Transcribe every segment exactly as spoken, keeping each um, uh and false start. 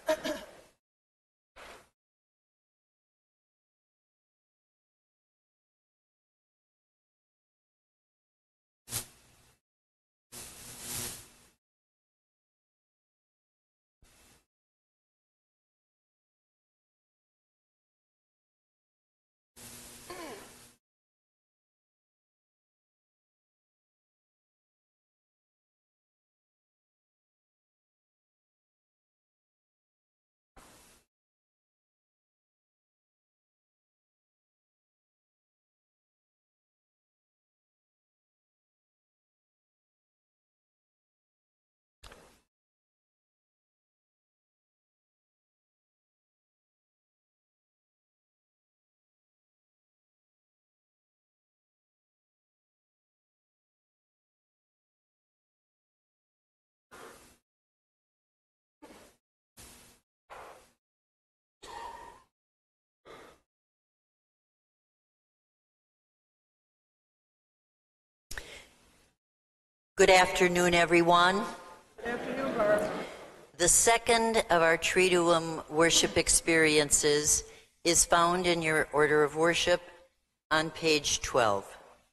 Good afternoon, everyone. Good afternoon, Barb. The second of our Triduum worship experiences is found in your order of worship on page twelve.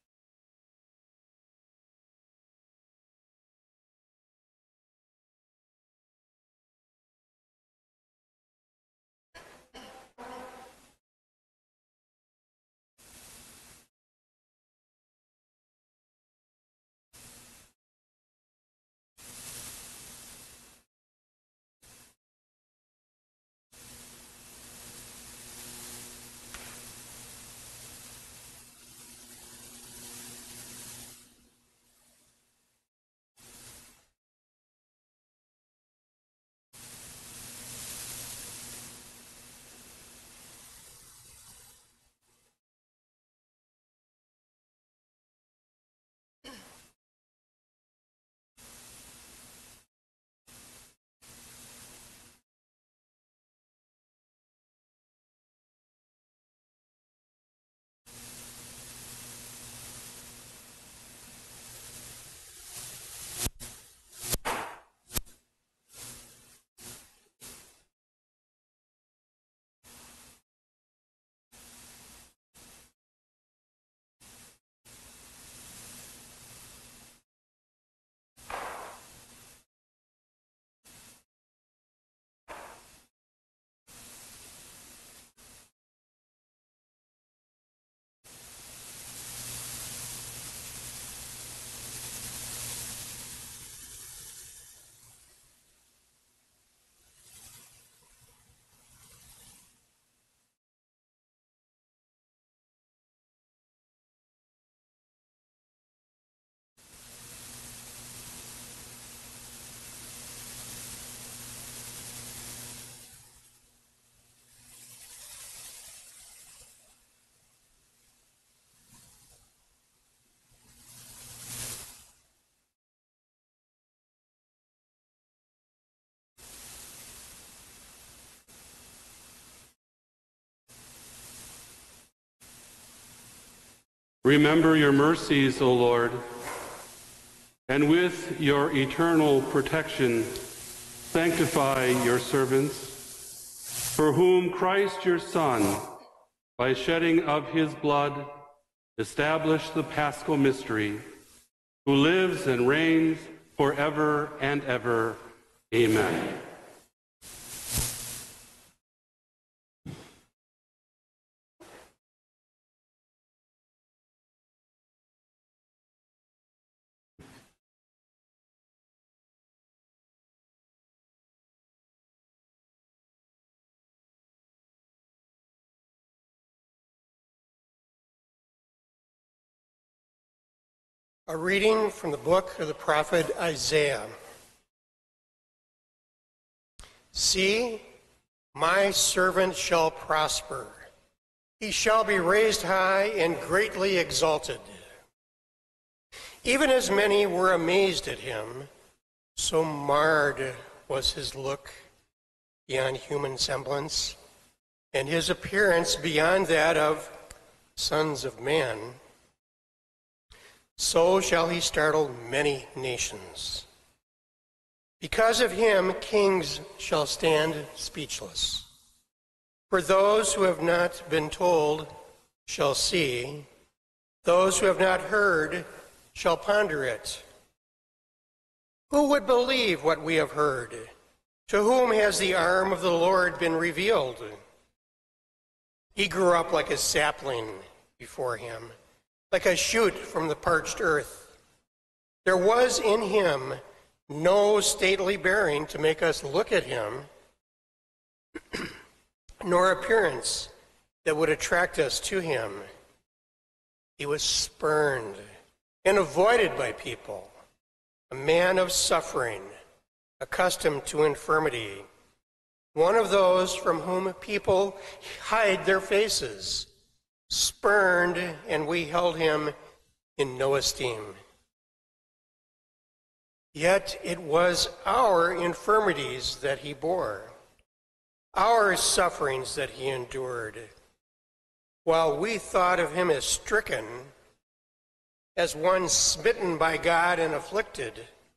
Remember your mercies, O Lord, and with your eternal protection, sanctify your servants, for whom Christ your Son, by shedding of his blood, established the Paschal mystery, who lives and reigns forever and ever. Amen. A reading from the book of the prophet Isaiah. See, my servant shall prosper. He shall be raised high and greatly exalted. Even as many were amazed at him, so marred was his look beyond human semblance, and his appearance beyond that of sons of man. So shall he startle many nations. Because of him, kings shall stand speechless. For those who have not been told shall see, those who have not heard shall ponder it. Who would believe what we have heard? To whom has the arm of the Lord been revealed? He grew up like a sapling before him, like a shoot from the parched earth. There was in him no stately bearing to make us look at him, nor appearance that would attract us to him. He was spurned and avoided by people, a man of suffering, accustomed to infirmity, one of those from whom people hide their faces, spurned, and we held him in no esteem. Yet it was our infirmities that he bore, our sufferings that he endured, while we thought of him as stricken, as one smitten by God and afflicted.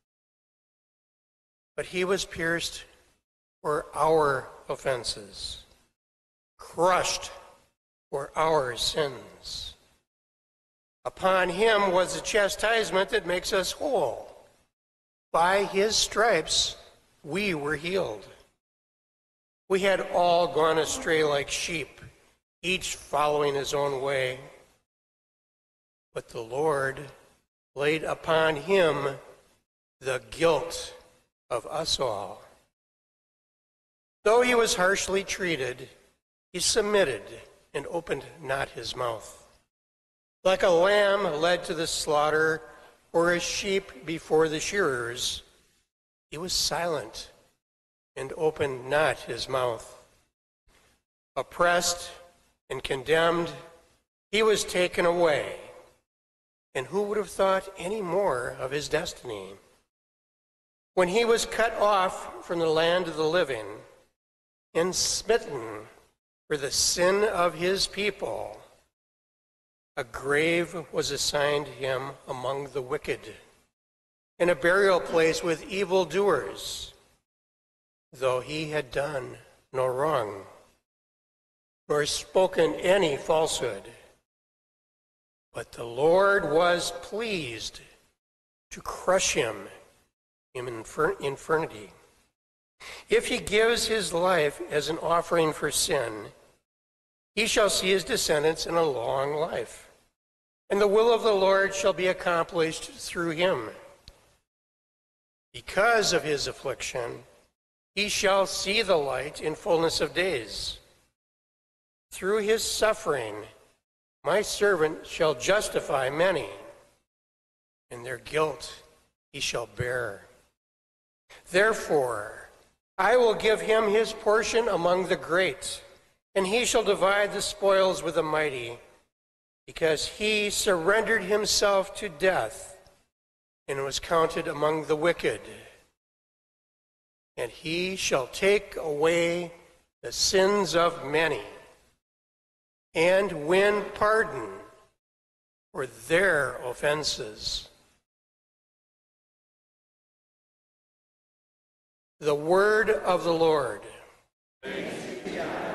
But he was pierced for our offenses, crushed for our sins. Upon him was the chastisement that makes us whole. By his stripes we were healed. We had all gone astray like sheep, each following his own way. But the Lord laid upon him the guilt of us all. Though he was harshly treated, he submitted and opened not his mouth. Like a lamb led to the slaughter, or a sheep before the shearers, he was silent and opened not his mouth. Oppressed and condemned, he was taken away. And who would have thought any more of his destiny? When he was cut off from the land of the living and smitten for the sin of his people, a grave was assigned him among the wicked, and a burial place with evildoers, though he had done no wrong, nor spoken any falsehood. But the Lord was pleased to crush him in infir- infirmity. If he gives his life as an offering for sin, he shall see his descendants in a long life, and the will of the Lord shall be accomplished through him. Because of his affliction, he shall see the light in fullness of days. Through his suffering, my servant shall justify many, and their guilt he shall bear. Therefore, I will give him his portion among the great, and he shall divide the spoils with the mighty, because he surrendered himself to death and was counted among the wicked. And he shall take away the sins of many and win pardon for their offenses. The word of the Lord. Thanks be to God.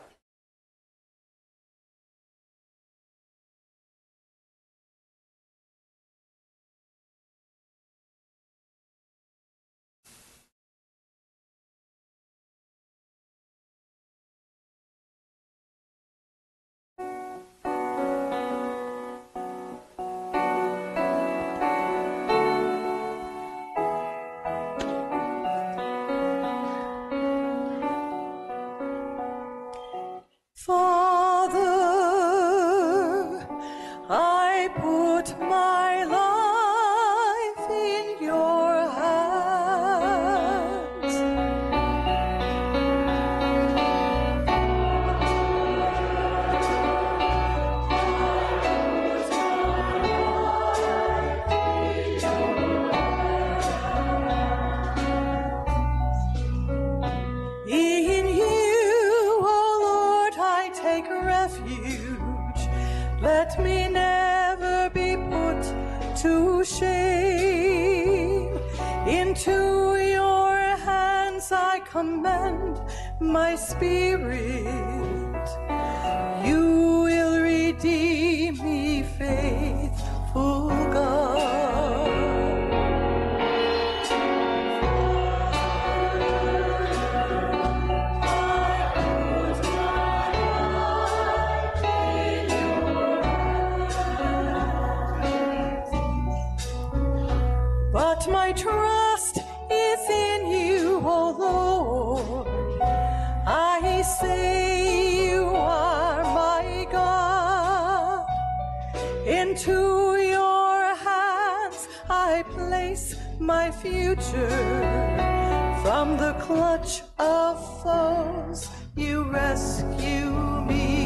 Father, I put my life in your hands. In you, O Lord, I take refuge. Let me never be put to shame. Into your commend my spirit. You will redeem me, faithful God. But my trust is in you, O Lord. I say you are my God. Into your hands I place my future. From the clutch of foes you rescue me.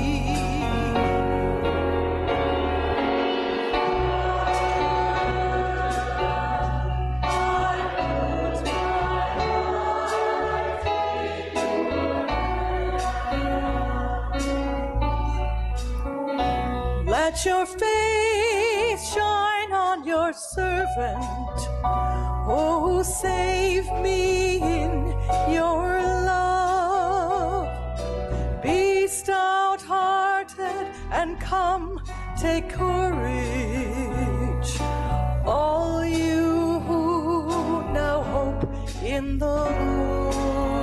Let your face shine on your servant. Oh, save me in your love. Be stout-hearted and come, take courage. All you who now hope in the Lord.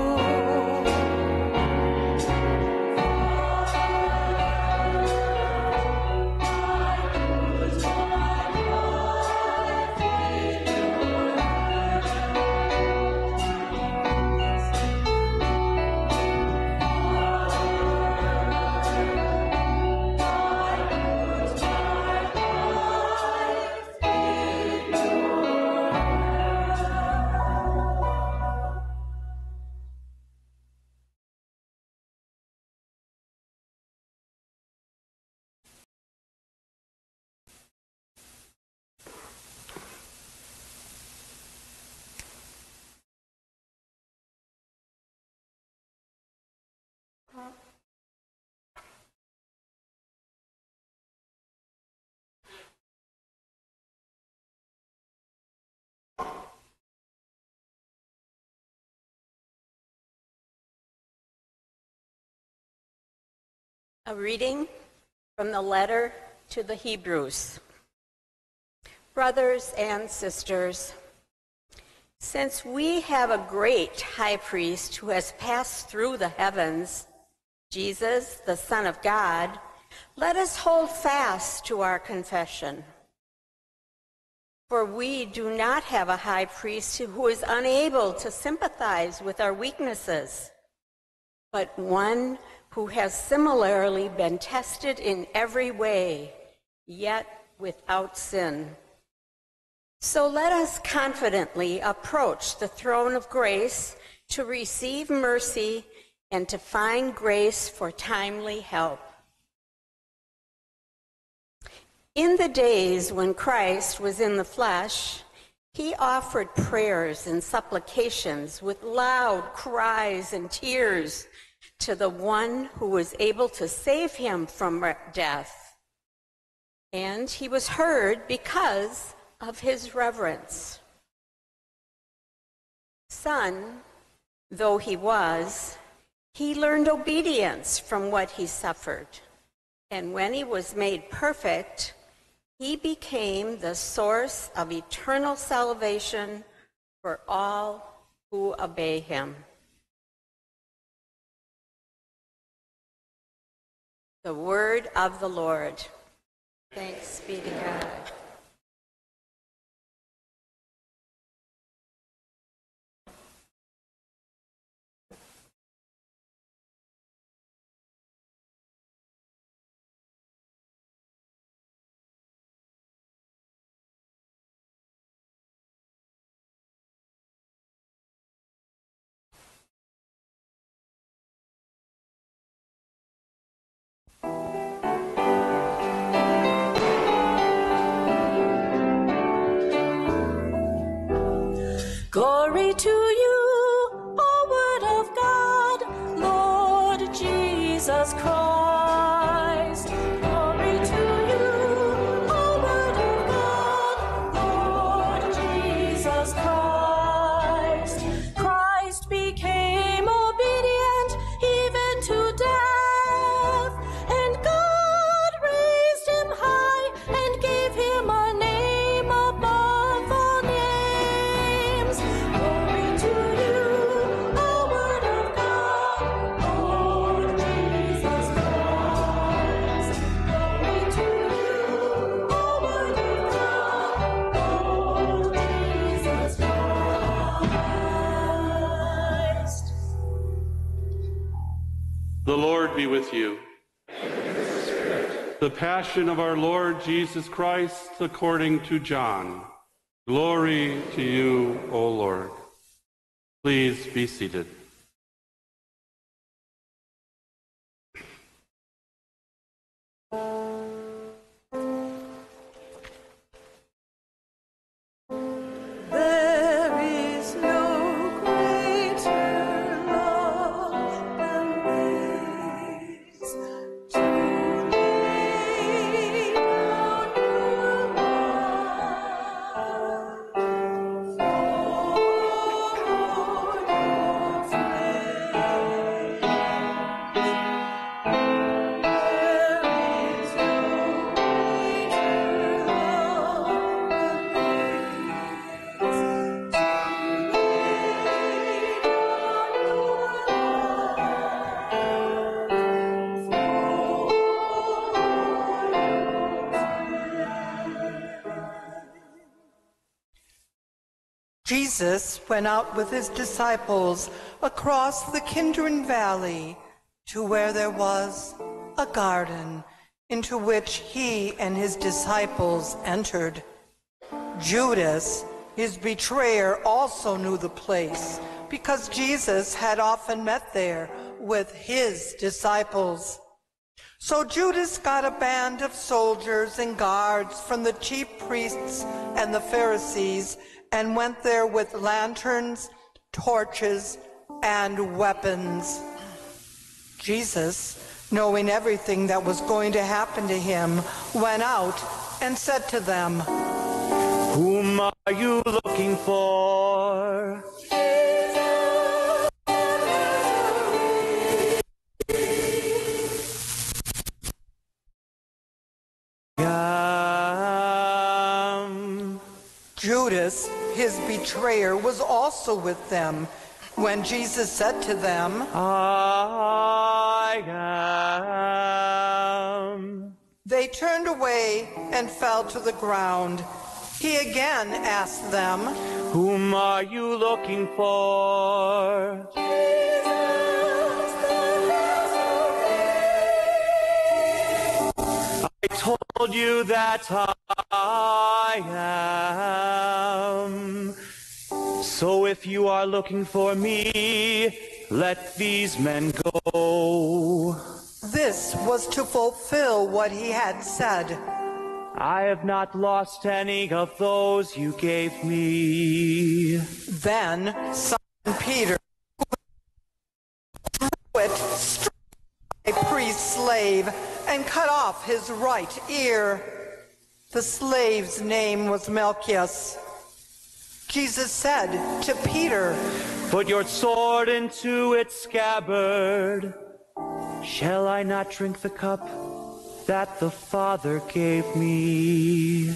A reading from the letter to the Hebrews. Brothers and sisters, since we have a great high priest who has passed through the heavens, Jesus, the Son of God, let us hold fast to our confession. For we do not have a high priest who is unable to sympathize with our weaknesses, but one who has similarly been tested in every way, yet without sin. So let us confidently approach the throne of grace to receive mercy and to find grace for timely help. In the days when Christ was in the flesh, he offered prayers and supplications with loud cries and tears to the one who was able to save him from death. And he was heard because of his reverence. Son, though he was, he learned obedience from what he suffered. And when he was made perfect, he became the source of eternal salvation for all who obey him. The word of the Lord. Thanks be to God. Glory to you, O Word of God, Lord Jesus Christ. Glory to you, O Word of God, Lord Jesus Christ. Christ became with you. The Passion of our Lord Jesus Christ according to John. Glory to you, O Lord. Please be seated. Jesus went out with his disciples across the Kidron Valley to where there was a garden into which he and his disciples entered. Judas, his betrayer, also knew the place because Jesus had often met there with his disciples. So Judas got a band of soldiers and guards from the chief priests and the Pharisees and went there with lanterns, torches, and weapons. Jesus, knowing everything that was going to happen to him, went out and said to them, "Whom are you looking for?" Judas, his betrayer, was also with them when Jesus said to them, "I am." They turned away and fell to the ground. He again asked them, "Whom are you looking for?" "I told you that I am. So if you are looking for me, let these men go." This was to fulfill what he had said. "I have not lost any of those you gave me." Then Simon Peter threw it straight at a priest's slave and cut off his right ear. The slave's name was Malchus. Jesus said to Peter, "Put your sword into its scabbard. Shall I not drink the cup that the Father gave me?"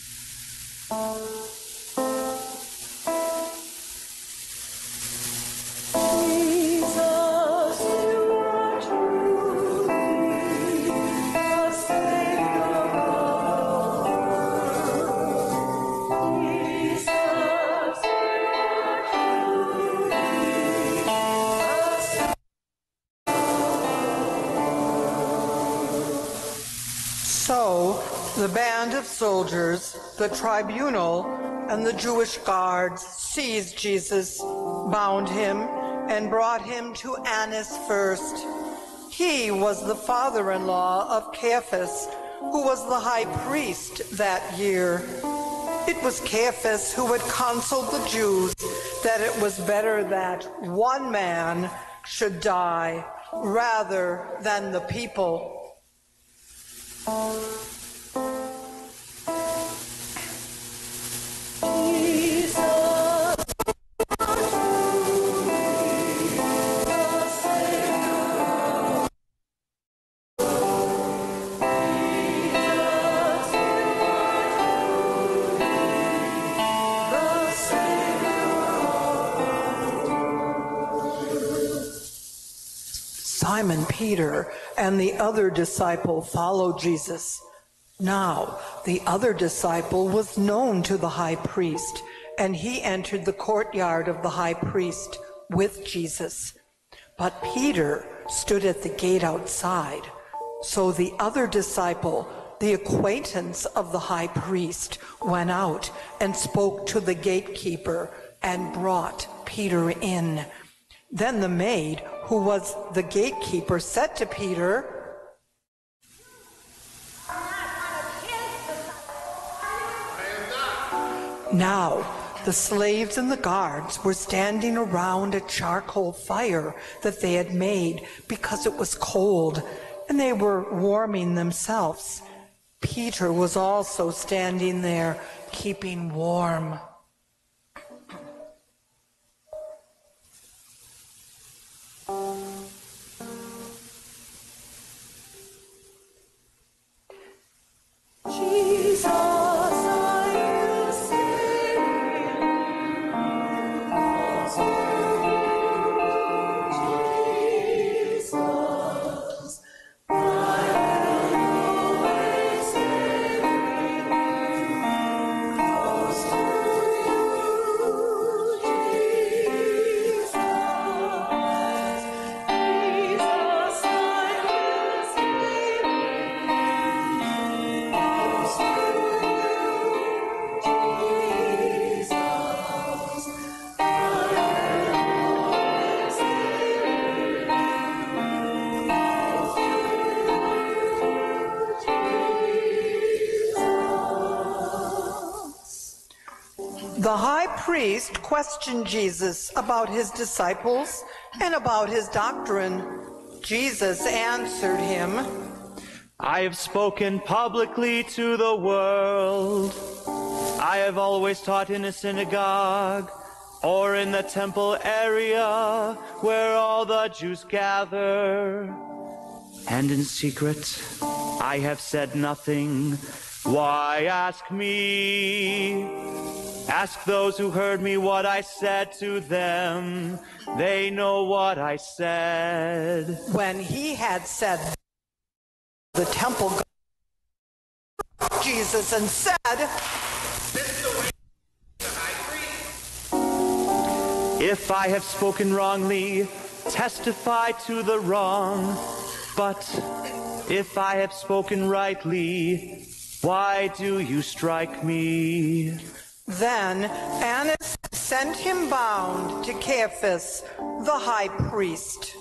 So the band of soldiers, the tribunal, and the Jewish guards seized Jesus, bound him, and brought him to Annas first. He was the father-in-law of Caiaphas, who was the high priest that year. It was Caiaphas who had counseled the Jews that it was better that one man should die rather than the people. Simon Peter and the other disciple followed Jesus. Now, the other disciple was known to the high priest, and he entered the courtyard of the high priest with Jesus. but Peter stood at the gate outside. So the other disciple, the acquaintance of the high priest, went out and spoke to the gatekeeper and brought Peter in. Then the maid, who was the gatekeeper, said to Peter, Now the slaves and the guards were standing around a charcoal fire that they had made because it was cold, and they were warming themselves. Peter was also standing there, keeping warm. The high priest questioned Jesus about his disciples and about his doctrine. Jesus answered him, I have spoken publicly to the world. I have always taught in a synagogue or in the temple area where all the Jews gather. And in secret I have said nothing. Why ask me? Ask those who heard me what I said to them. They know what I said. When he had said, the temple guard Jesus and said, This is the way the high priest. If I have spoken wrongly, testify to the wrong. But if I have spoken rightly, why do you strike me? Then Annas sent him bound to Caiaphas, the high priest.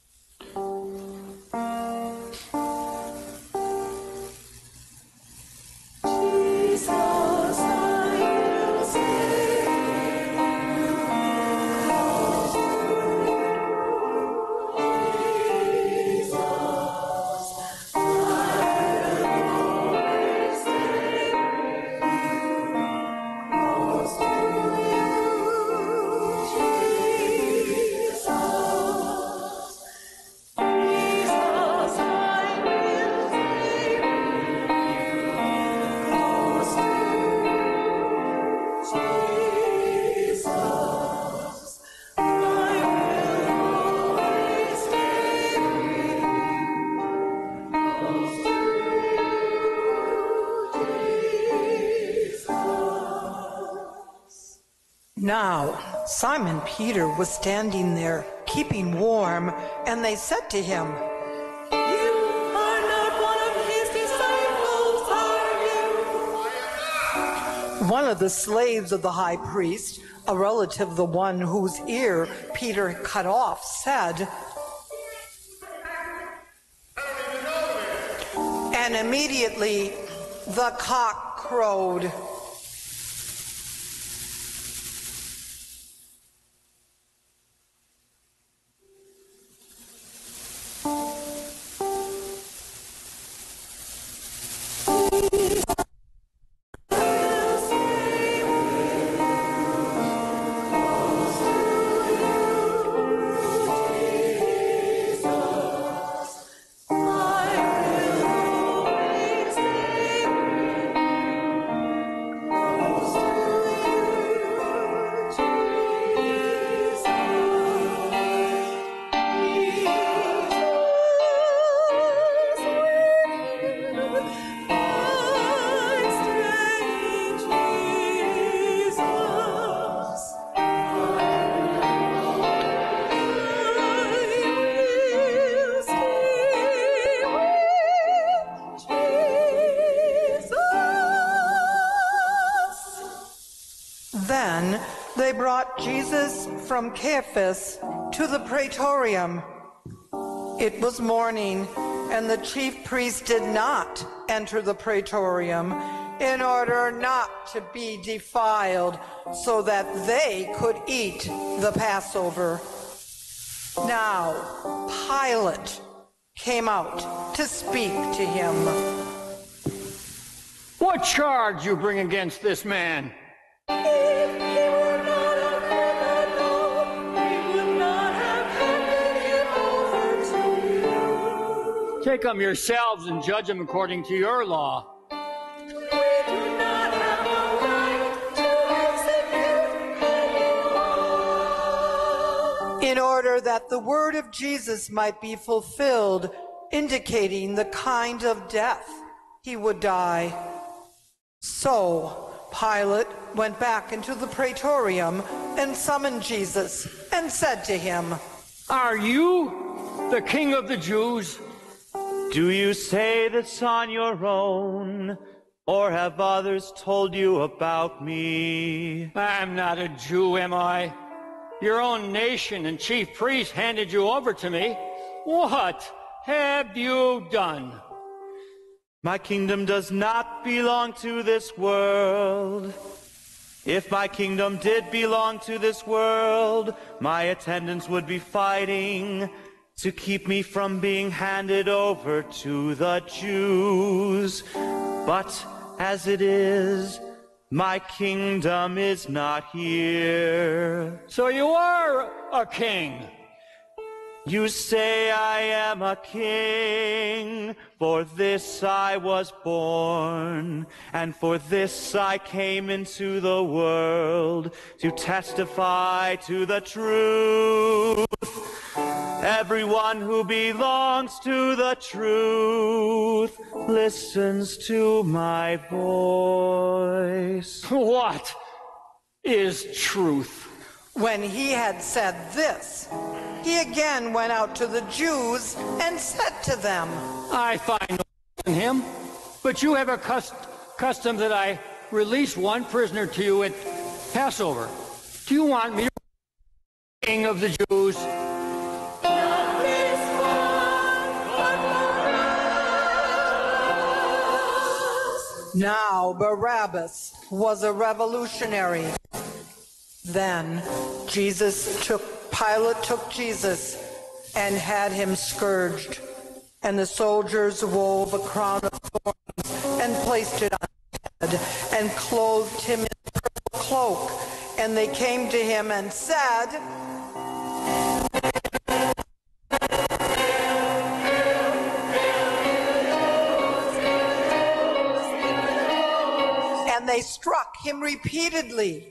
Now, Simon Peter was standing there, keeping warm, and they said to him, You are not one of his disciples, are you? One of the slaves of the high priest, a relative of the one whose ear Peter cut off, said, and immediately the cock crowed. Then they brought Jesus from Caiaphas to the praetorium. It was morning, and the chief priests did not enter the praetorium in order not to be defiled, so that they could eat the Passover. Now Pilate came out to speak to him. What charge you bring against this man? If he were not a criminal, we would not have handed him over to you. Take him yourselves and judge him according to your law. We do not have a right to execute any law. In order that the word of Jesus might be fulfilled, indicating the kind of death he would die. So Pilate went back into the praetorium and summoned Jesus and said to him, Are you the king of the Jews? Do you say this on your own, or have others told you about me? I'm not a Jew, am I? Your own nation and chief priest handed you over to me. What have you done? My kingdom does not belong to this world. If my kingdom did belong to this world, my attendants would be fighting to keep me from being handed over to the Jews. But as it is, my kingdom is not here. So you are a king. You say I am a king, for this I was born, and for this I came into the world, to testify to the truth. Everyone who belongs to the truth listens to my voice. What is truth? When he had said this, he again went out to the Jews and said to them, I find no fault in him, but you have a cust custom that I release one prisoner to you at Passover. Do you want me to be king of the Jews? Not this one, but Barabbas. Now Barabbas was a revolutionary. Then Jesus took, Pilate took Jesus and had him scourged, and the soldiers wove a crown of thorns and placed it on his head, and clothed him in a purple cloak. And they came to him and said, and they struck him repeatedly.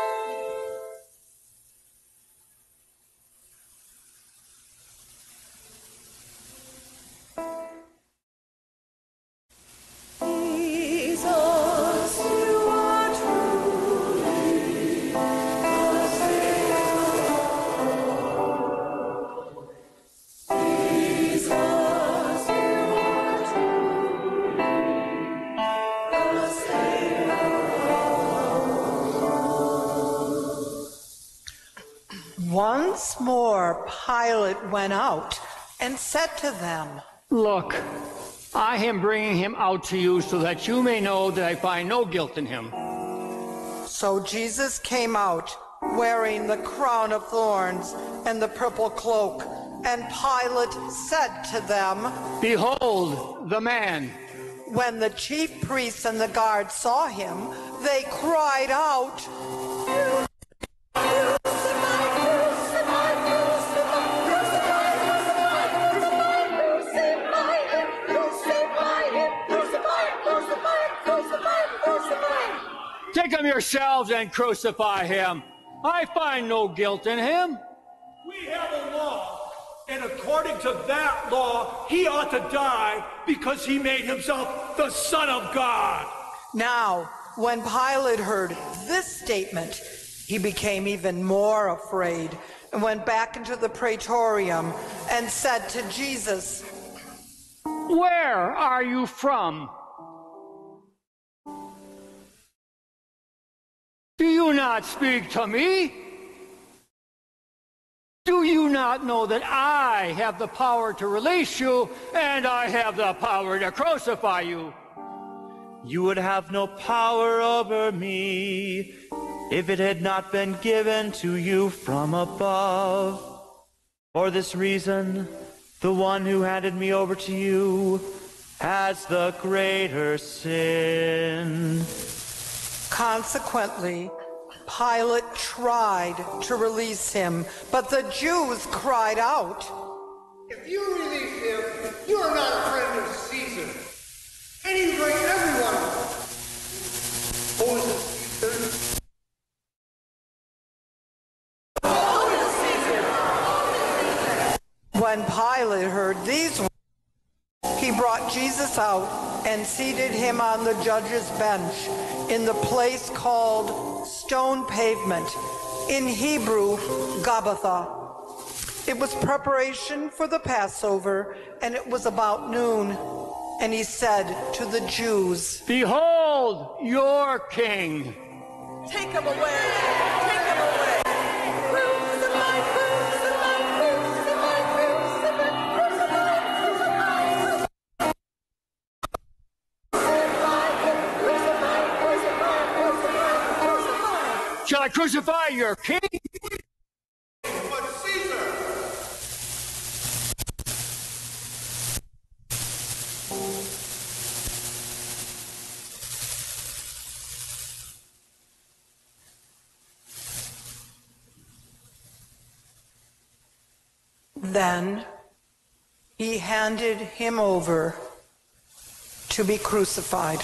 Once more Pilate went out and said to them, Look, I am bringing him out to you so that you may know that I find no guilt in him. So Jesus came out wearing the crown of thorns and the purple cloak, and Pilate said to them, Behold the man. When the chief priests and the guards saw him, they cried out, Take him yourselves and crucify him. I find no guilt in him. We have a law, and according to that law, he ought to die because he made himself the Son of God. Now, when Pilate heard this statement, he became even more afraid and went back into the praetorium and said to Jesus, Where are you from? Do you not speak to me? Do you not know that I have the power to release you, and I have the power to crucify you? You would have no power over me if it had not been given to you from above. For this reason, the one who handed me over to you has the greater sin. Consequently, Pilate tried to release him, but the Jews cried out, "If you release him, you are not a friend of Caesar. Any right, everyone. Oh, is it Caesar? When Pilate heard these words, he brought Jesus out and seated him on the judge's bench in the place called Stone Pavement, in Hebrew, Gabbatha. It was preparation for the Passover, and it was about noon. And he said to the Jews, "Behold your king." Take him away! Take him away! Crucify, crucify, crucify, crucify, crucify, crucify, crucify, crucify, crucify. Shall I crucify your king? But Caesar! Then he handed him over to be crucified.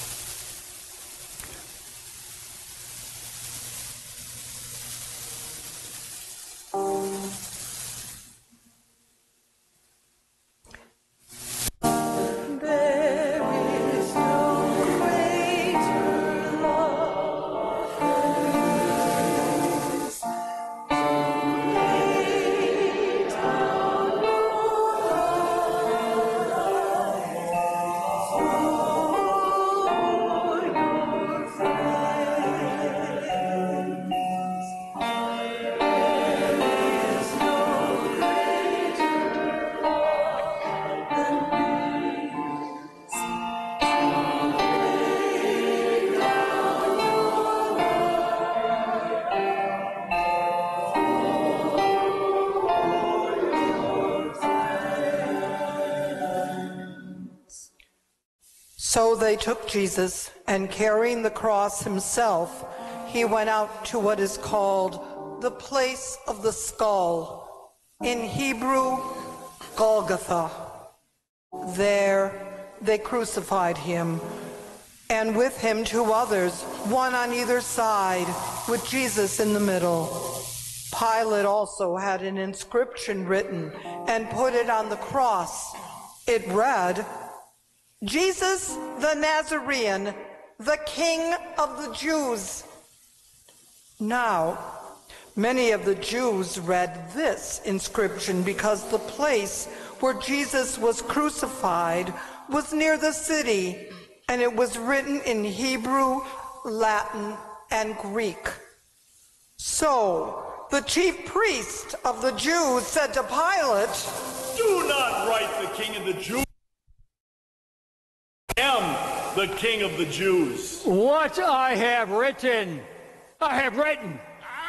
So they took Jesus, and carrying the cross himself, he went out to what is called the place of the skull, in Hebrew, Golgotha. There they crucified him, and with him two others, one on either side, with Jesus in the middle. Pilate also had an inscription written and put it on the cross. It read, "Jesus the Nazarene, the King of the Jews." Now, many of the Jews read this inscription because the place where Jesus was crucified was near the city, and it was written in Hebrew, Latin, and Greek. So the chief priest of the Jews said to Pilate, Do not write the King of the Jews. I am the King of the Jews. What I have written, I have written.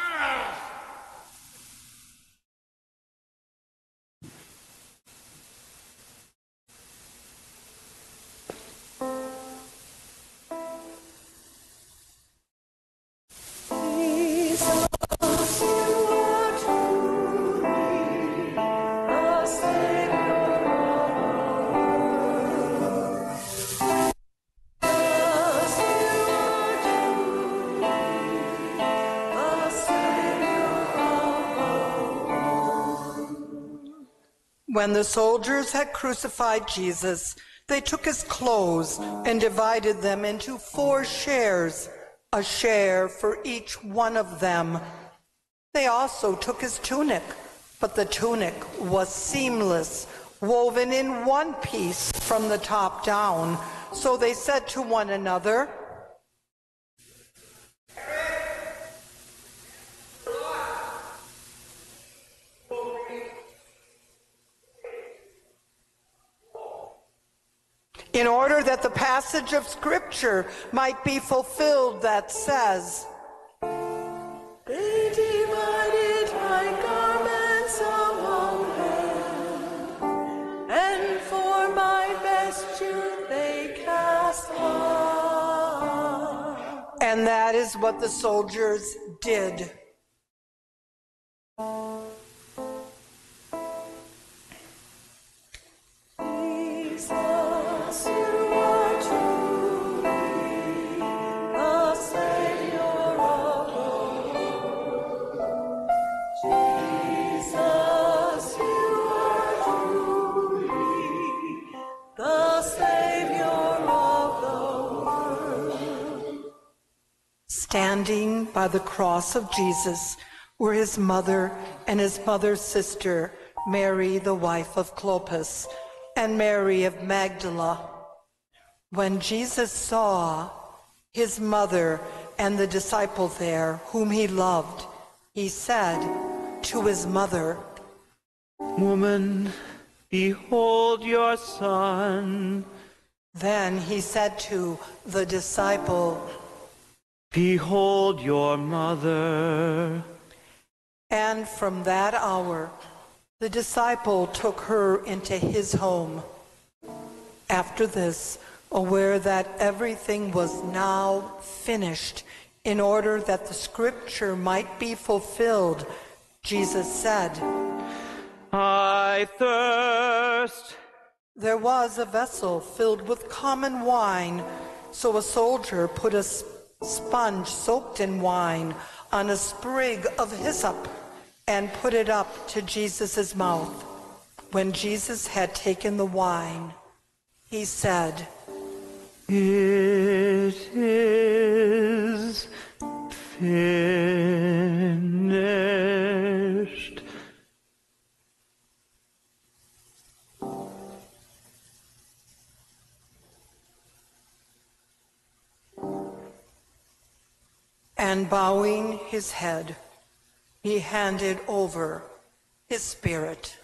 When the soldiers had crucified Jesus, they took his clothes and divided them into four shares, a share for each one of them. They also took his tunic, but the tunic was seamless, woven in one piece from the top down. So they said to one another, that the passage of Scripture might be fulfilled that says, They divided my garments among them, and for my vesture they cast lots. And that is what the soldiers did. Jesus, you are truly the Savior of the world. Jesus, you are truly the Savior of the world. Standing by the cross of Jesus were his mother and his mother's sister, Mary, the wife of Clopas, and Mary of Magdala. When Jesus saw his mother and the disciple there, whom he loved, he said to his mother, Woman, behold your son. Then he said to the disciple, Behold your mother. And from that hour, the disciple took her into his home. After this, aware that everything was now finished, in order that the scripture might be fulfilled, Jesus said, I thirst. There was a vessel filled with common wine, so a soldier put a sponge soaked in wine on a sprig of hyssop and put it up to Jesus' mouth. When Jesus had taken the wine, he said, It is finished. And bowing his head, he handed over his spirit.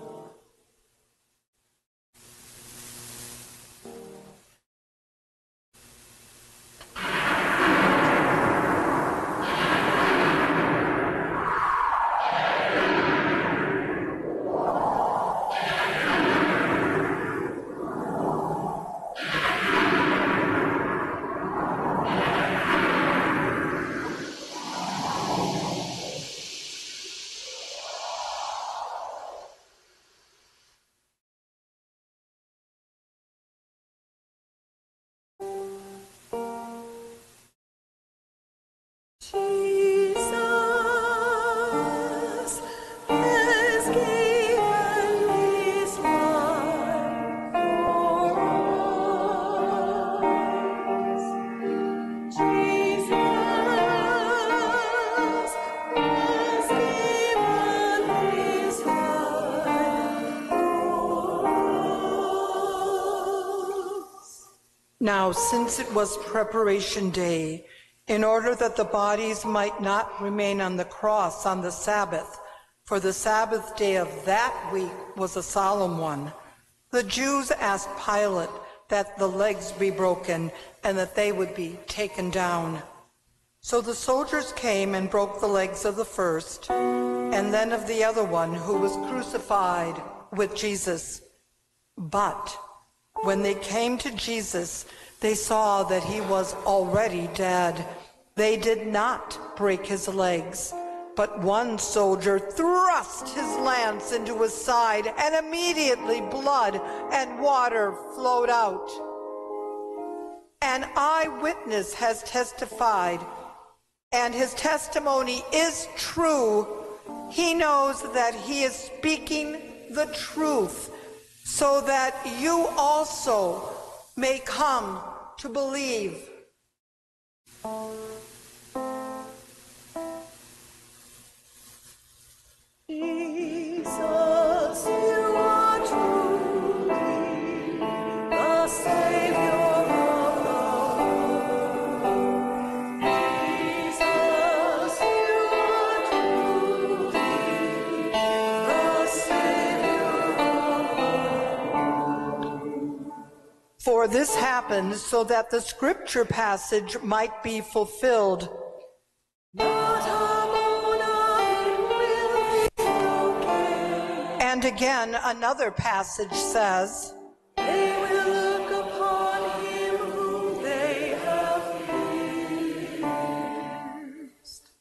Now, since it was preparation day, in order that the bodies might not remain on the cross on the Sabbath, for the Sabbath day of that week was a solemn one, the Jews asked Pilate that the legs be broken and that they would be taken down. So the soldiers came and broke the legs of the first, and then of the other one who was crucified with Jesus. But when they came to Jesus, they saw that he was already dead. They did not break his legs, but one soldier thrust his lance into his side, and immediately blood and water flowed out. An eyewitness has testified, and his testimony is true. He knows that he is speaking the truth, so that you also may come to believe. Jesus, you are truly the Savior of the world. Jesus, you are truly the Savior of the world. For this happened so that the scripture passage might be fulfilled. And again, another passage says, They will look upon him whom they have pierced.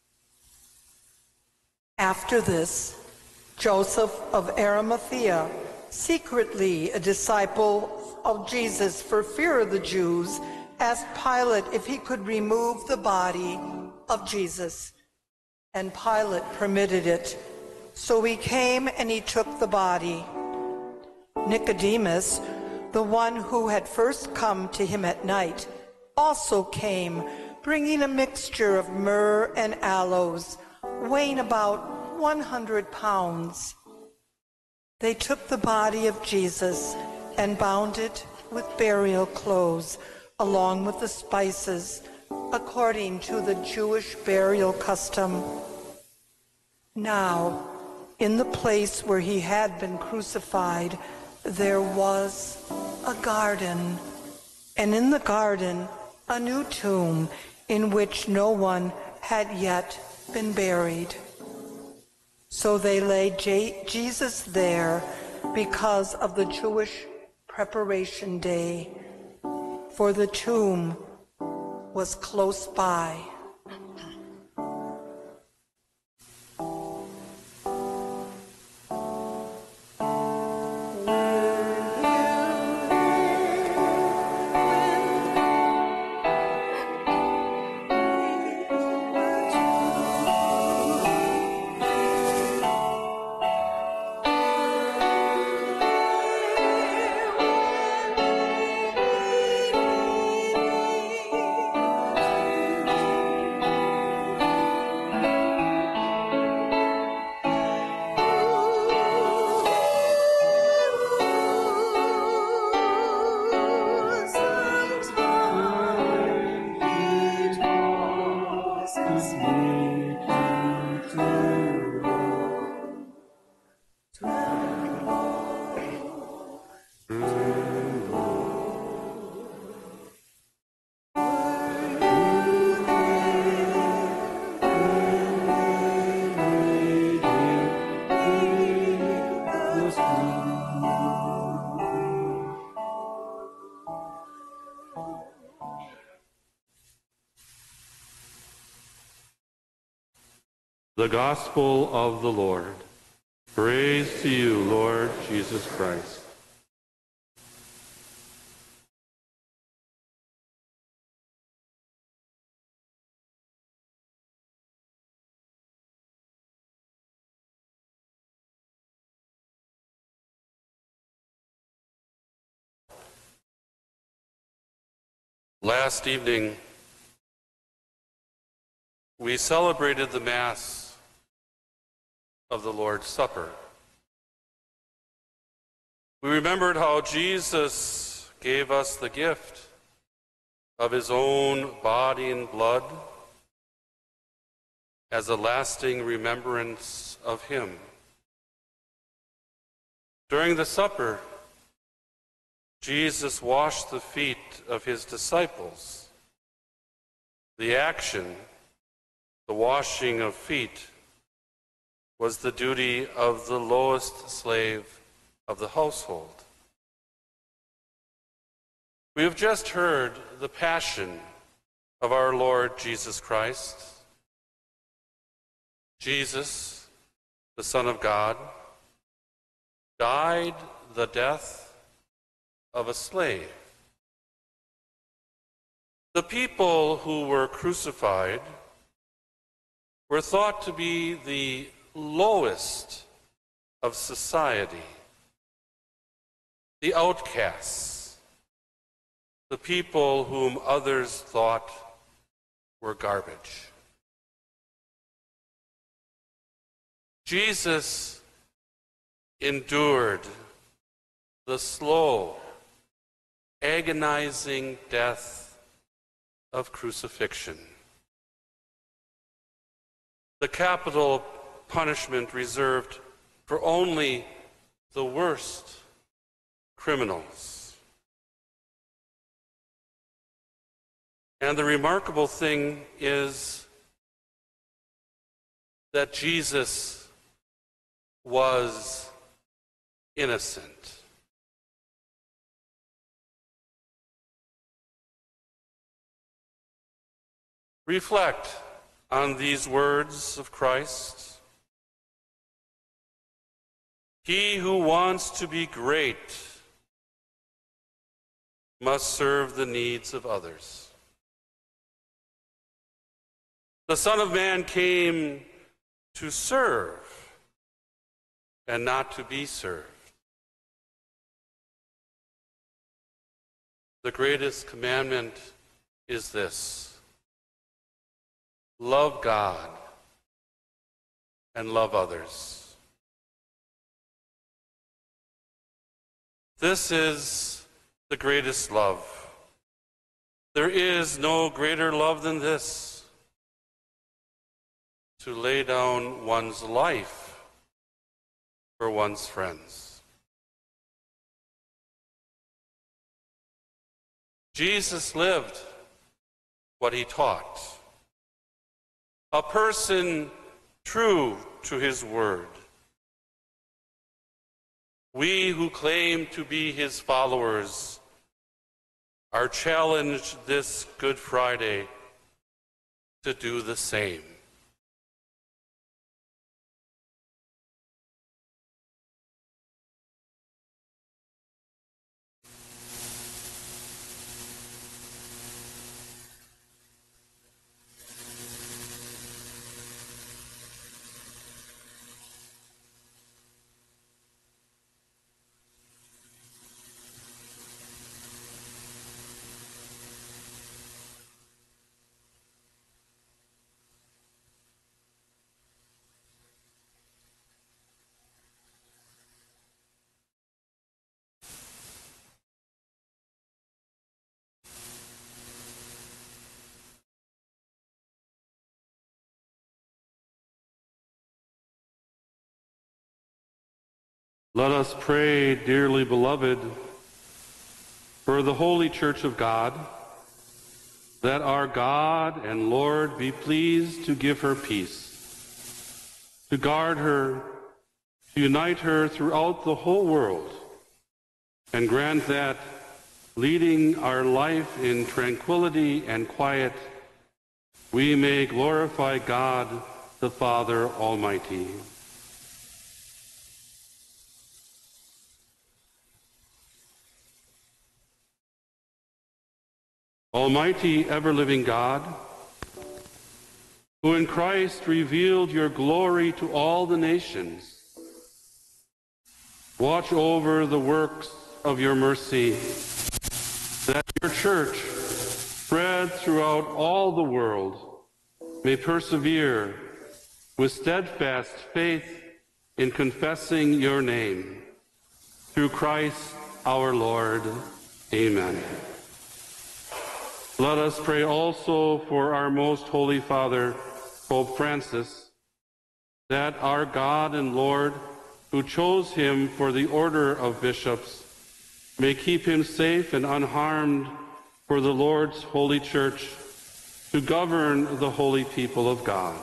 After this, Joseph of Arimathea, secretly a disciple of Jesus for fear of the Jews, asked Pilate if he could remove the body of Jesus. And Pilate permitted it. So he came and he took the body. Nicodemus, the one who had first come to him at night, also came, bringing a mixture of myrrh and aloes, weighing about one hundred pounds. They took the body of Jesus and bound it with burial clothes, along with the spices, according to the Jewish burial custom. Now, in the place where he had been crucified, there was a garden, and in the garden a new tomb in which no one had yet been buried. So they laid J- Jesus there because of the Jewish preparation day, for the tomb was close by. The Gospel of the Lord. Praise to you, Lord Jesus Christ. Last evening, we celebrated the Mass of the Lord's Supper. We remembered how Jesus gave us the gift of his own body and blood as a lasting remembrance of him. During the supper, Jesus washed the feet of his disciples. The action, the washing of feet, was the duty of the lowest slave of the household. We have just heard the passion of our Lord Jesus Christ. Jesus, the Son of God, died the death of a slave. The people who were crucified were thought to be the lowest of society, the outcasts, the people whom others thought were garbage. Jesus endured the slow, agonizing death of crucifixion, the capital punishment reserved for only the worst criminals. And the remarkable thing is that Jesus was innocent. Reflect on these words of Christ. He who wants to be great must serve the needs of others. The Son of Man came to serve and not to be served. The greatest commandment is this: love God and love others. This is the greatest love. There is no greater love than this: to lay down one's life for one's friends. Jesus lived what he taught. A person true to his word. We who claim to be his followers are challenged this Good Friday to do the same. Let us pray, dearly beloved, for the Holy Church of God, that our God and Lord be pleased to give her peace, to guard her, to unite her throughout the whole world, and grant that, leading our life in tranquility and quiet, we may glorify God, the Father Almighty. Almighty, ever-living God, who in Christ revealed your glory to all the nations, watch over the works of your mercy, that your church, spread throughout all the world, may persevere with steadfast faith in confessing your name. Through Christ our Lord. Amen. Let us pray also for our most holy Father, Pope Francis, that our God and Lord, who chose him for the order of bishops, may keep him safe and unharmed for the Lord's holy church to govern the holy people of God.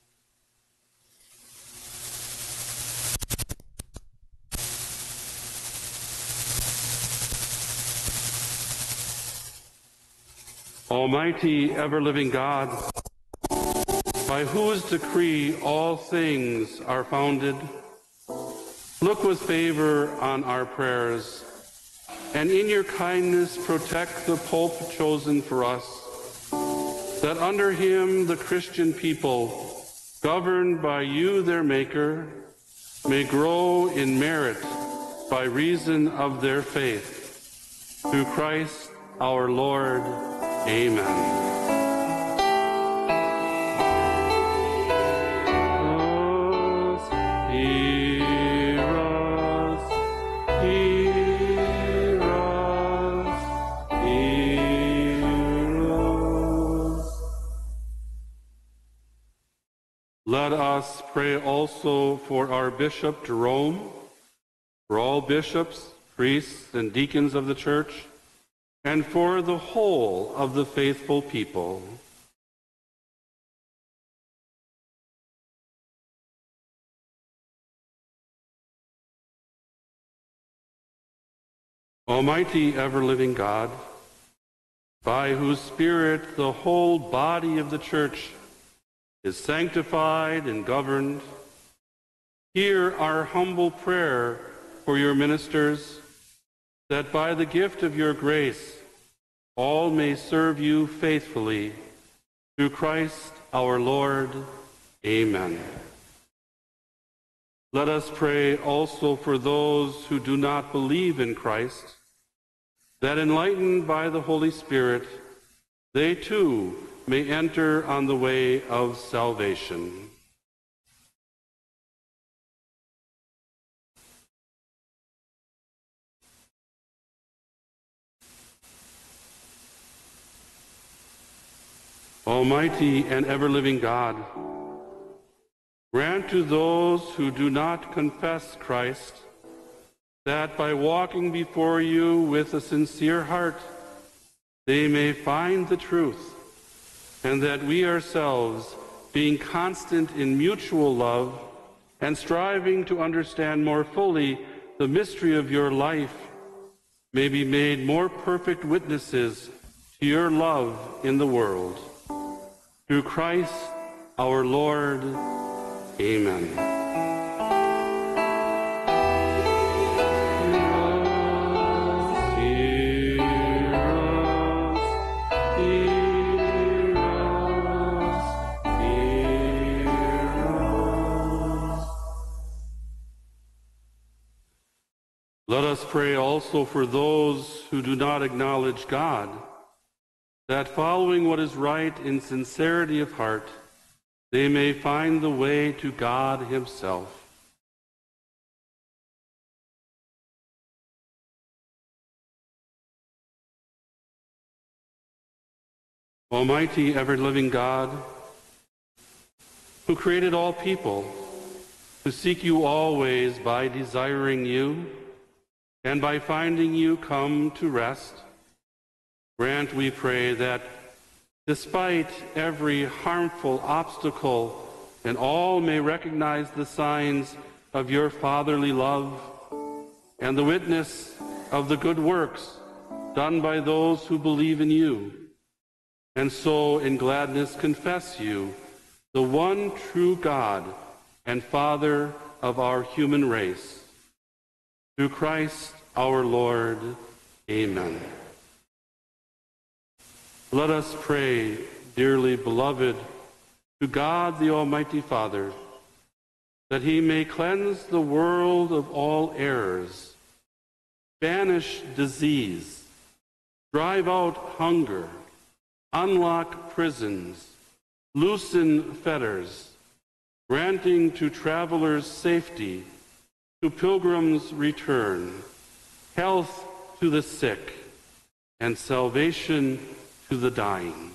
Almighty, ever-living God, by whose decree all things are founded, look with favor on our prayers, and in your kindness protect the Pope chosen for us, that under him the Christian people, governed by you, their Maker, may grow in merit by reason of their faith. Through Christ our Lord. Amen. Let us pray also for our Bishop Jerome, for all bishops, priests, and deacons of the Church, and for the whole of the faithful people. Almighty ever-living God, by whose Spirit the whole body of the Church is sanctified and governed, hear our humble prayer for your ministers, that by the gift of your grace all may serve you faithfully. Through Christ our Lord. Amen. Let us pray also for those who do not believe in Christ, that enlightened by the Holy Spirit, they too may enter on the way of salvation. Almighty and ever-living God, grant to those who do not confess Christ that by walking before you with a sincere heart, they may find the truth, and that we ourselves, being constant in mutual love and striving to understand more fully the mystery of your life, may be made more perfect witnesses to your love in the world. Through Christ our Lord. Amen. Let us pray also for those who do not acknowledge God, that following what is right in sincerity of heart, they may find the way to God himself. Almighty ever-living God, who created all people, who seek you always by desiring you, and by finding you come to rest, grant, we pray, that despite every harmful obstacle, and all may recognize the signs of your fatherly love and the witness of the good works done by those who believe in you, and so in gladness confess you, the one true God and Father of our human race. Through Christ our Lord. Amen. Let us pray, dearly beloved, to God the Almighty Father, that he may cleanse the world of all errors, banish disease, drive out hunger, unlock prisons, loosen fetters, granting to travelers safety, to pilgrims return, health to the sick, and salvation to the dying.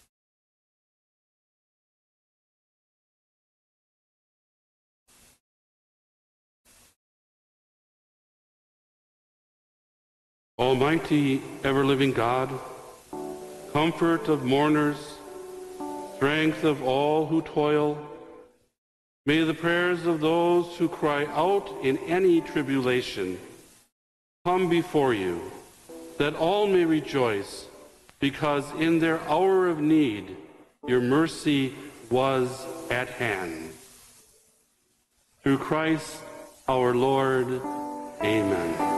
Almighty, ever-living God, comfort of mourners, strength of all who toil, may the prayers of those who cry out in any tribulation come before you, that all may rejoice, because in their hour of need your mercy was at hand. Through Christ our Lord. Amen.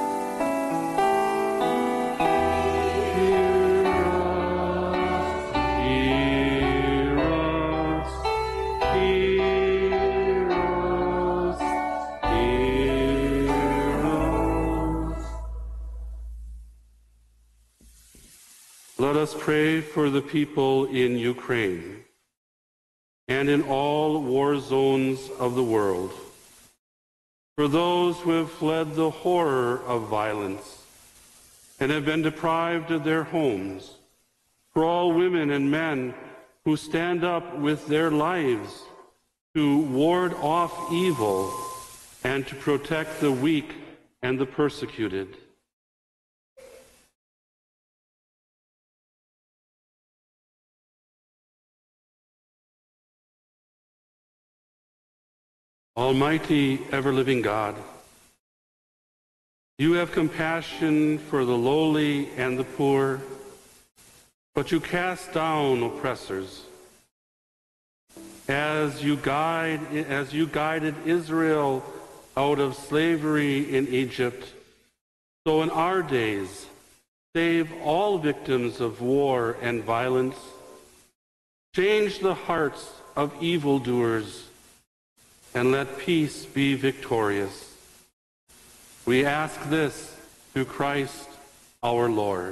Let us pray for the people in Ukraine and in all war zones of the world, for those who have fled the horror of violence and have been deprived of their homes, for all women and men who stand up with their lives to ward off evil and to protect the weak and the persecuted. Almighty, ever-living God, you have compassion for the lowly and the poor, but you cast down oppressors. As you guide, as you guided Israel out of slavery in Egypt, so in our days, save all victims of war and violence. Change the hearts of evildoers, and let peace be victorious. We ask this through Christ our Lord.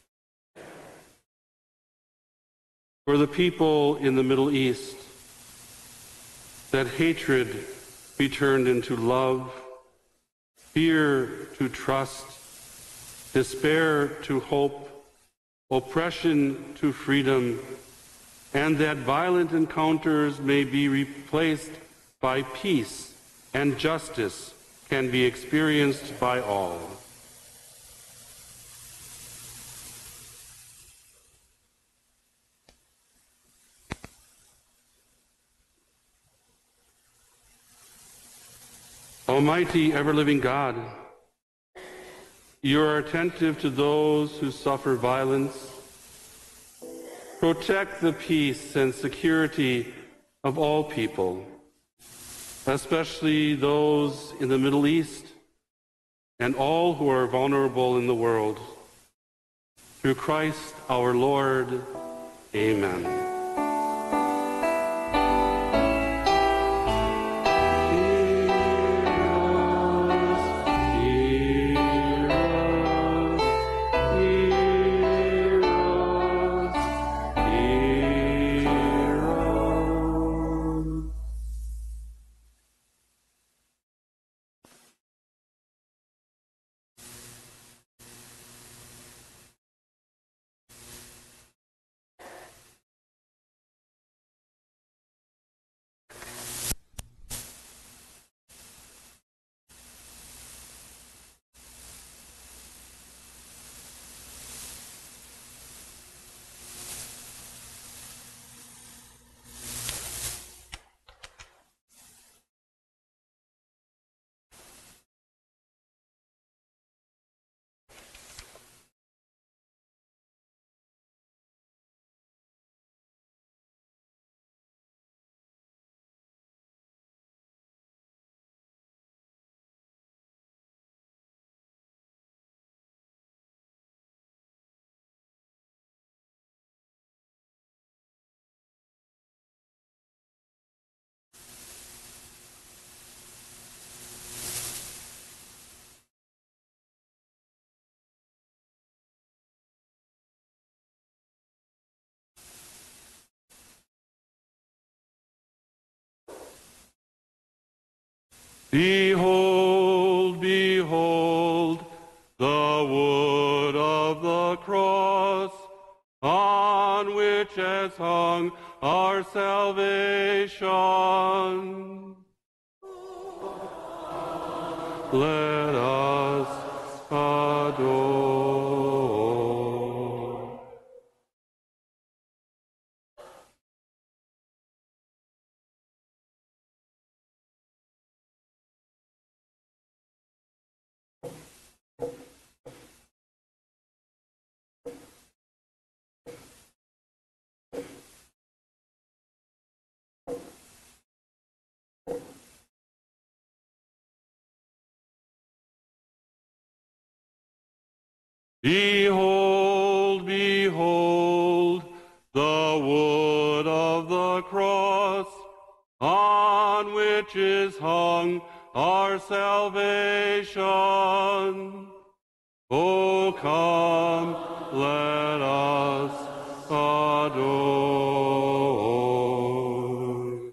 For the people in the Middle East, that hatred be turned into love, fear to trust, despair to hope, oppression to freedom, and that violent encounters may be replaced by peace and justice can be experienced by all. Almighty, ever-living God, you are attentive to those who suffer violence. Protect the peace and security of all people, especially those in the Middle East and all who are vulnerable in the world. Through Christ our Lord, amen. Behold, behold, the wood of the cross, on which has hung our salvation. Let us adore. Behold, behold, the wood of the cross, on which is hung our salvation. O come, let us adore.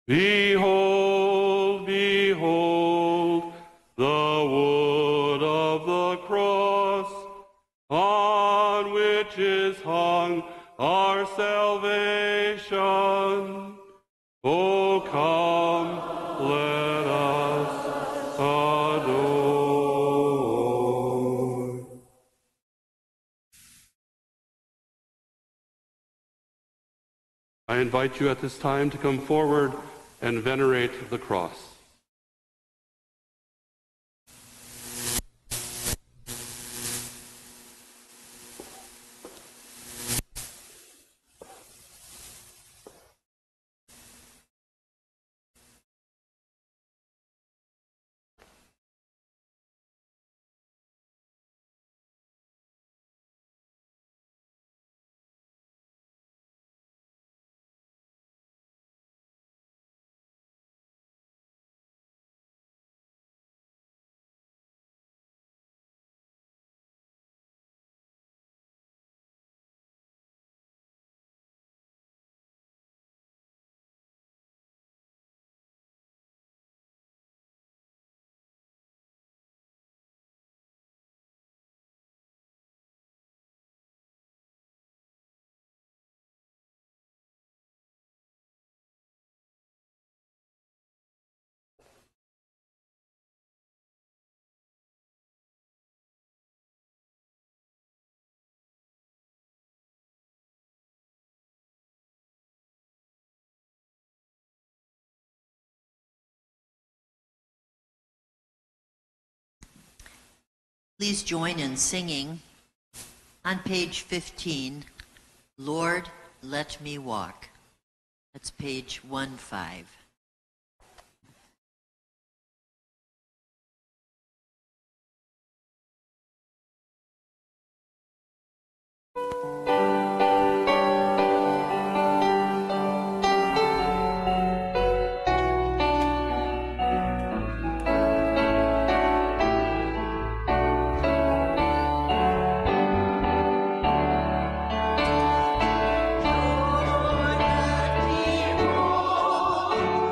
Behold, behold, the wood of the cross, on which is hung our salvation. O come, let us adore. I invite you at this time to come forward and venerate the cross. Please join in singing on page fifteen, Lord, Let Me Walk. That's page one five. Lord, let me walk.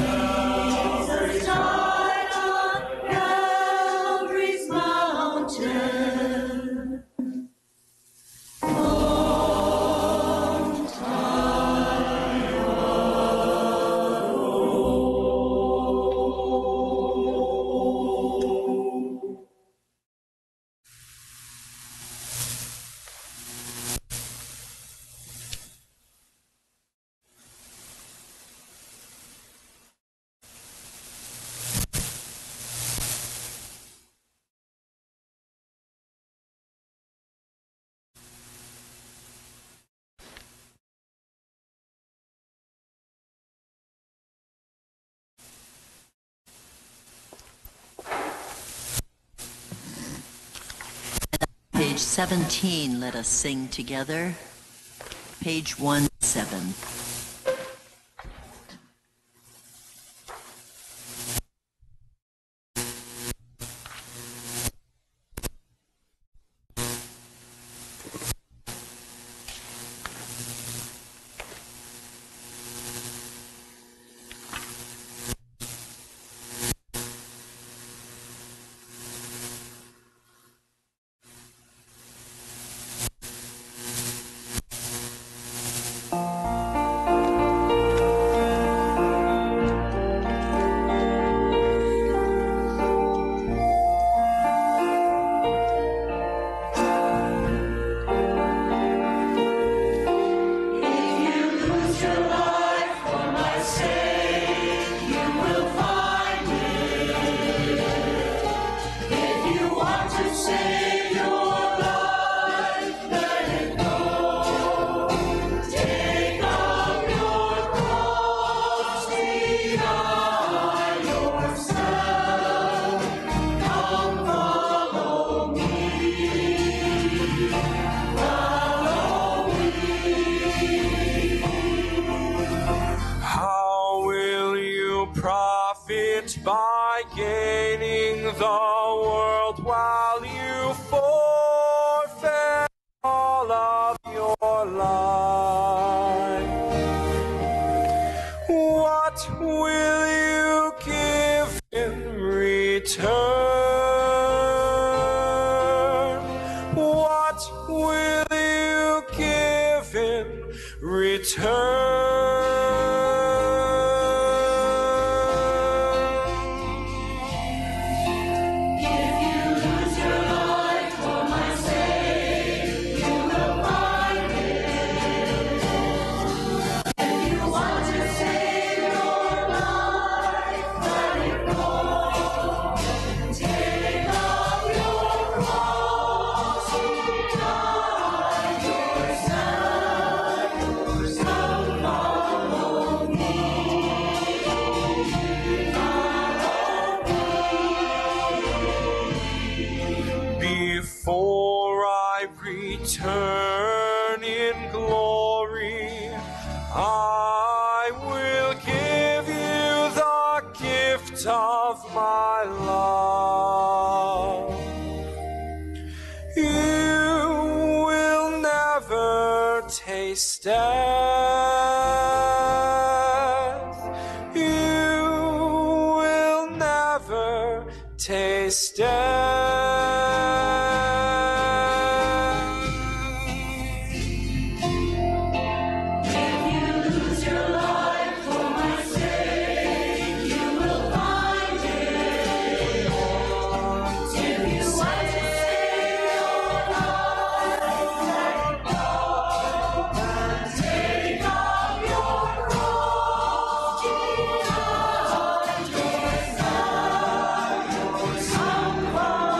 Page seventeen, let us sing together. Page one seven. By gaining the world while you forfeit all of your life. What will you give in return? What will you give in return? Return in glory, I will give you the gift of my love. You will never taste death. You will never taste death. Come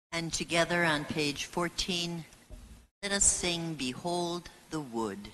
And together on page fourteen, let us sing Behold the Wood.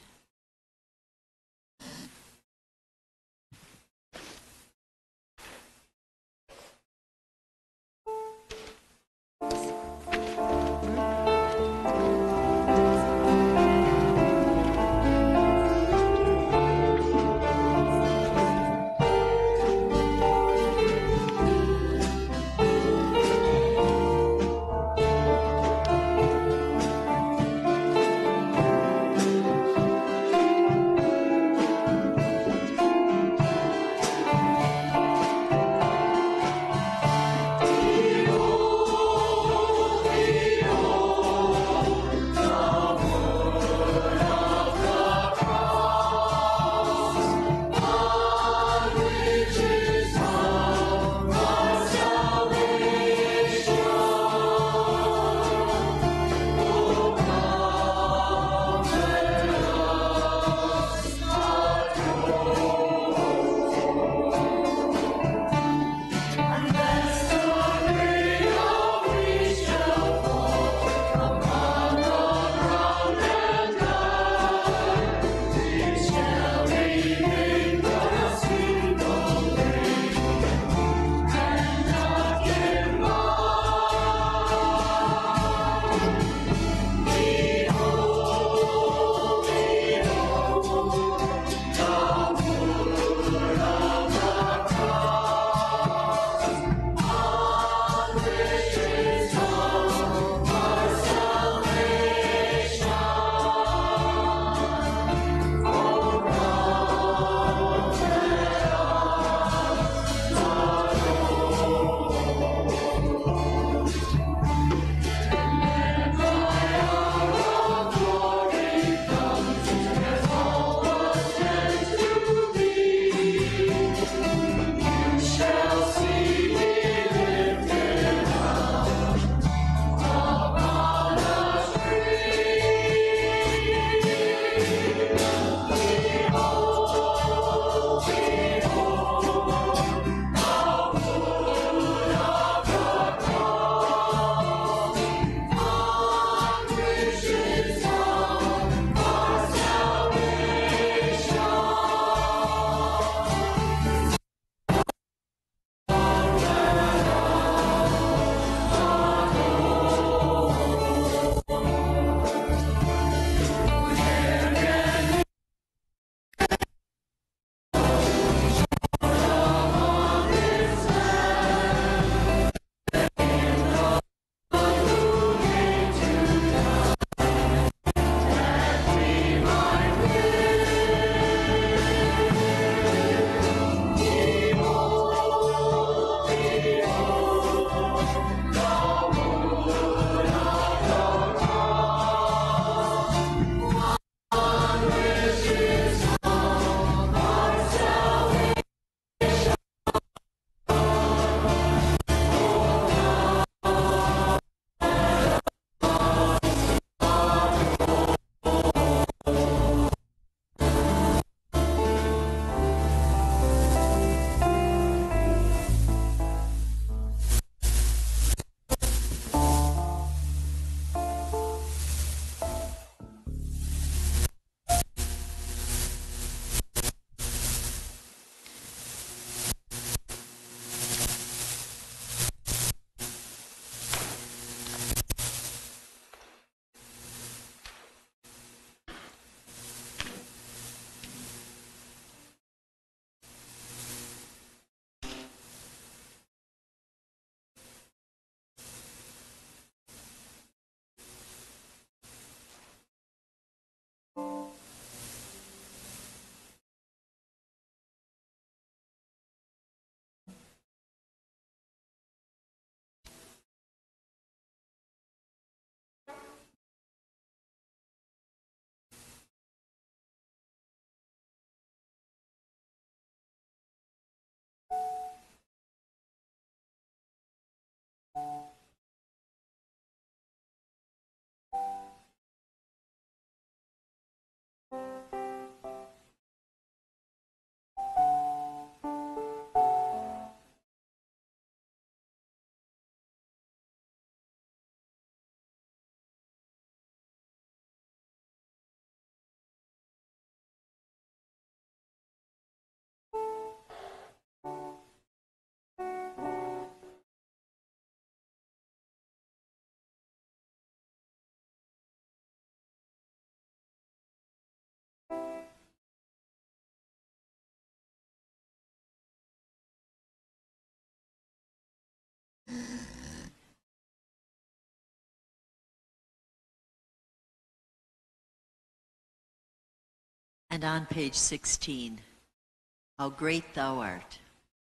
And on page sixteen, how great thou art.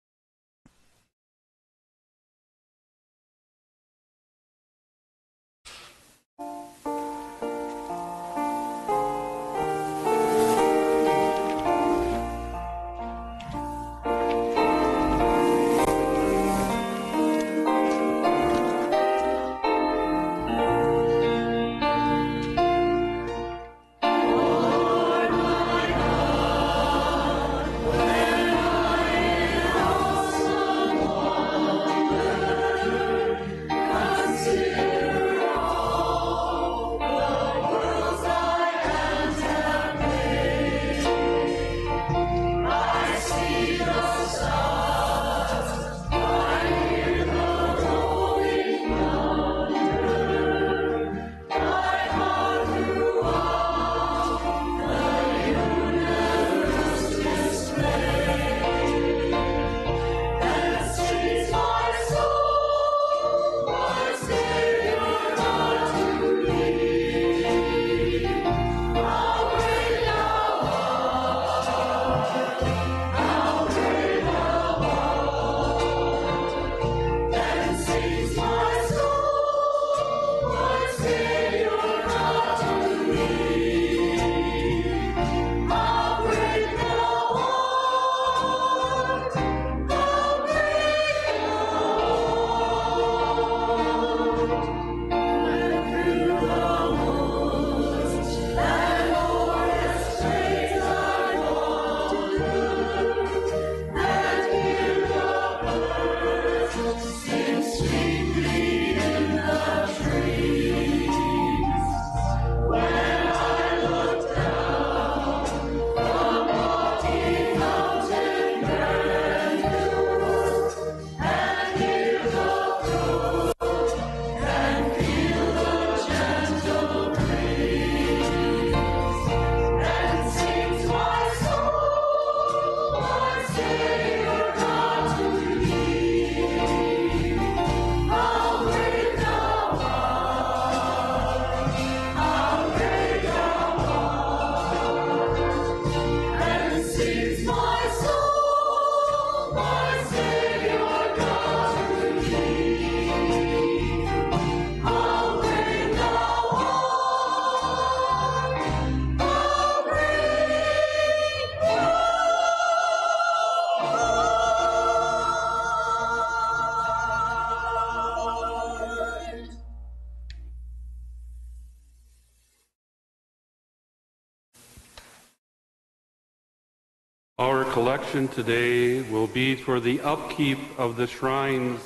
Our collection today will be for the upkeep of the shrines.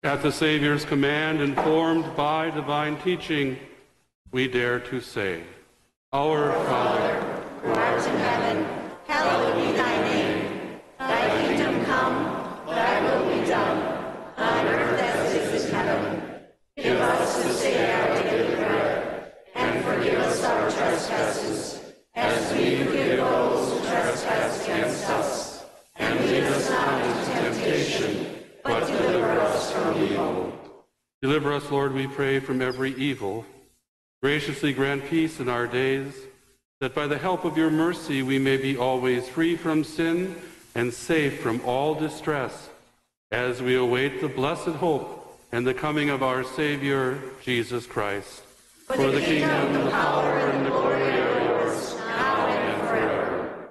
At the Savior's command, informed by divine teaching, we dare to say, Our Father, who art in heaven, hallowed be thy name. Thy kingdom come, thy will be done, on earth as it is in heaven. Give us this day our daily bread, and forgive us our trespasses, as we forgive those who trespass against us. And lead us not into temptation, but deliver us from evil. Deliver us, Lord, we pray, from every evil. Graciously grant peace in our days, that by the help of your mercy we may be always free from sin and safe from all distress, as we await the blessed hope and the coming of our Savior, Jesus Christ. For the, For the kingdom, kingdom, the power, and the glory are yours, now and forever.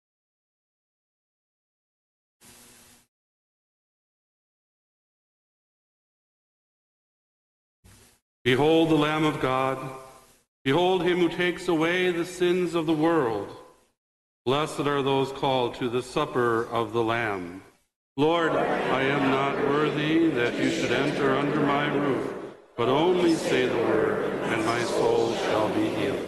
Behold the Lamb of God. Behold him who takes away the sins of the world. Blessed are those called to the supper of the Lamb. Lord, I am not worthy that you should enter under my roof, but only say the word, and my soul shall be healed.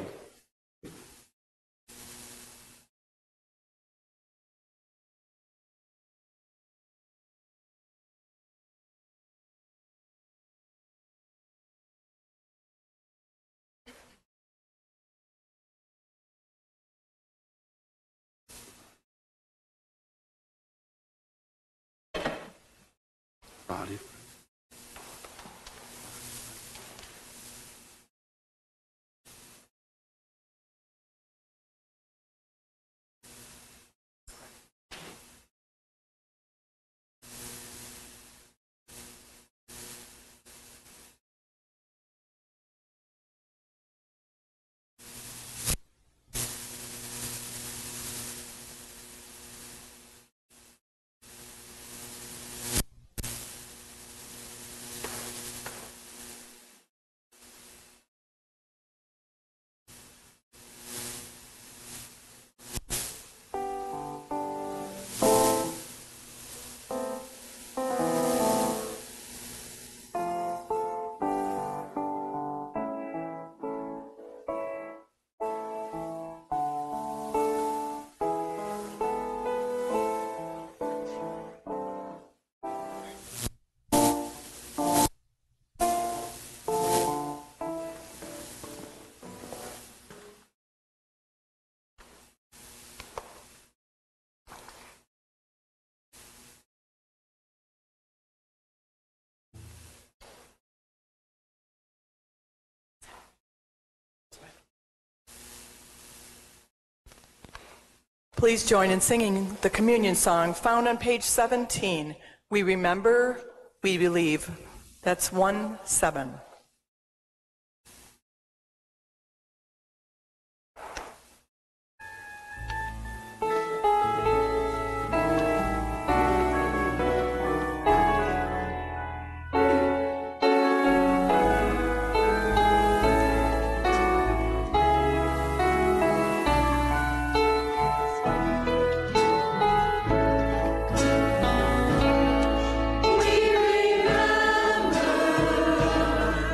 Body. Please join in singing the communion song found on page seventeen. We remember, we believe. That's one seven. We remember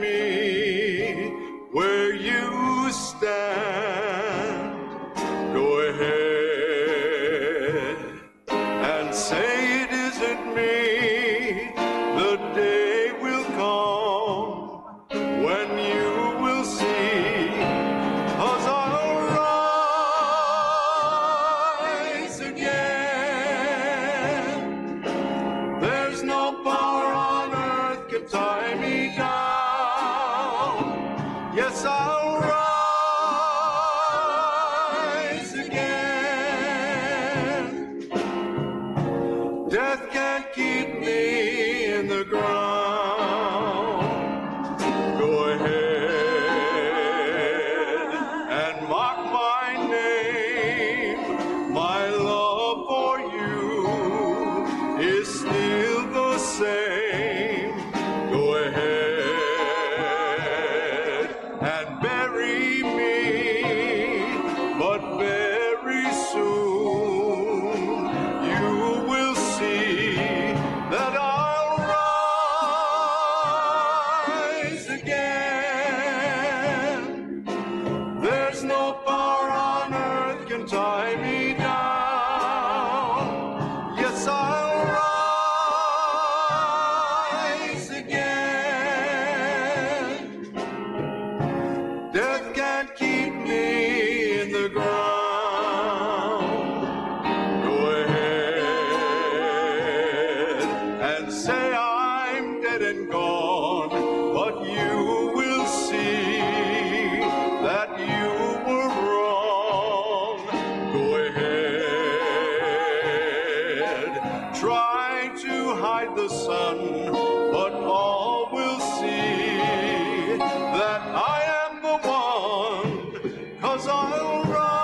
me where you stand. Go ahead and say it isn't me. The day will come when you will see, 'cause I'll rise again. There's no power on earth can tie me down. Yes, I'll rise again. Death can't keep me in the ground. Go ahead and mark my name. My love for you is still the same. Go ahead and bury me, but very soon you will see that I'll rise again. There's no power on earth can tie me down. Yes, I'll rise again. Death can't keep me in the ground. Go ahead and say I'm dead and gone, but you will see that you were wrong. Go ahead, try to hide the sun, but all will see that I am the one, 'cause I'll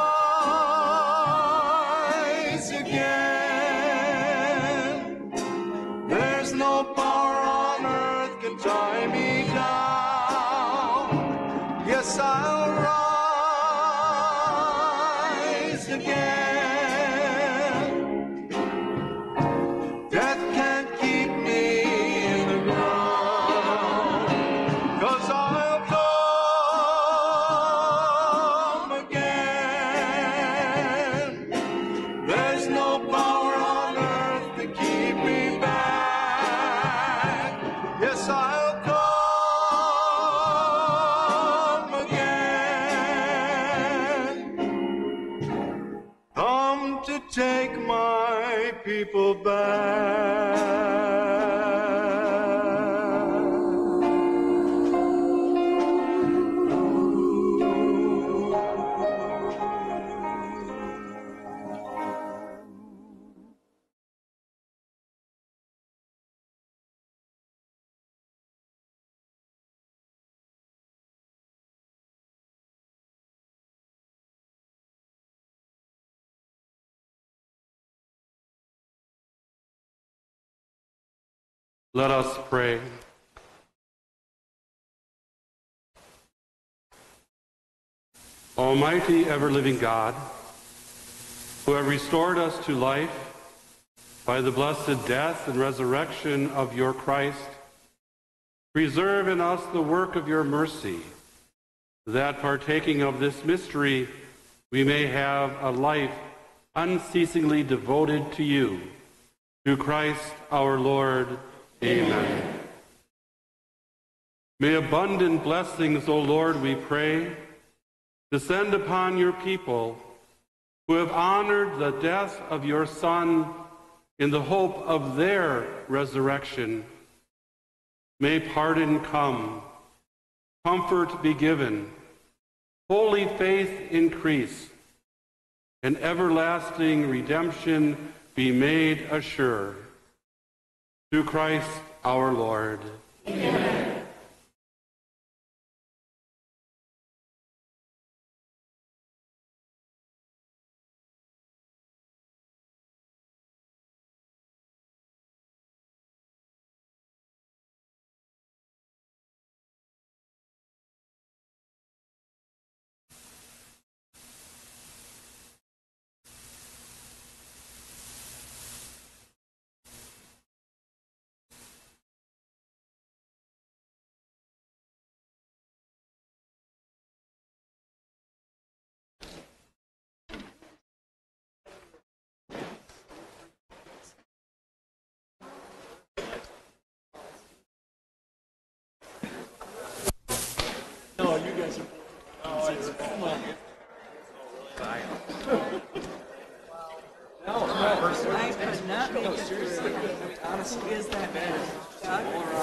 rise again. There's no power on earth can tie me down. Yes, I'll rise again. Death can't keep me in the ground, 'cause I'll come again. There's no power on earth to keep me back. Yes, I'll come again. Come to take my people back. Let us pray. Almighty, ever-living God, who have restored us to life by the blessed death and resurrection of your Christ, preserve in us the work of your mercy, that partaking of this mystery, we may have a life unceasingly devoted to you. Through Christ our Lord. Amen. May abundant blessings, O Lord, we pray, descend upon your people who have honored the death of your Son in the hope of their resurrection. May pardon come, comfort be given, holy faith increase, and everlasting redemption be made assured. Through Christ our Lord. Amen. you guys are. Oh, it's, come on. No, I could not make it through. Honestly, is that bad?